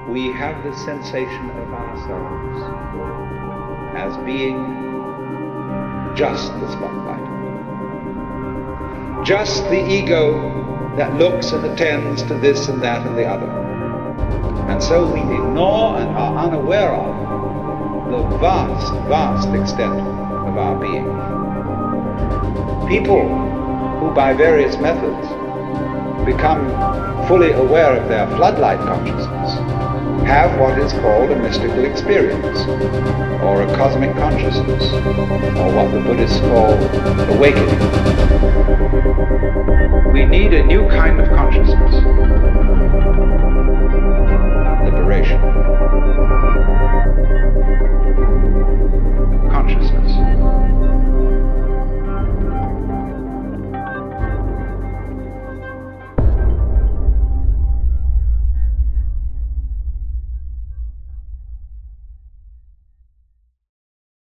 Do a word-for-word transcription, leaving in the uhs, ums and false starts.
we have the sensation of ourselves as being just the spotlight, just the ego that looks and attends to this and that and the other. And so we ignore and are unaware of the vast, vast extent of our being. People who by various methods become fully aware of their floodlight consciousness have what is called a mystical experience, or a cosmic consciousness, or what the Buddhists call awakening. We need a new kind of consciousness,